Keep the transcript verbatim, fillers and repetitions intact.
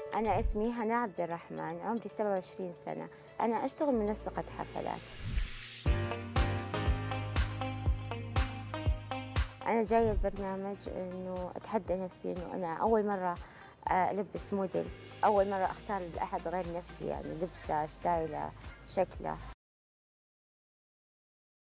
أنا اسمي هنا عبد الرحمن، عمري سبعة وعشرين سنة. أنا أشتغل منسقة حفلات. أنا جاية البرنامج إنه أتحدى نفسي، إنه أنا أول مرة ألبس موديل، أول مرة أختار أحد غير نفسي، يعني لبسه، ستايله، شكله.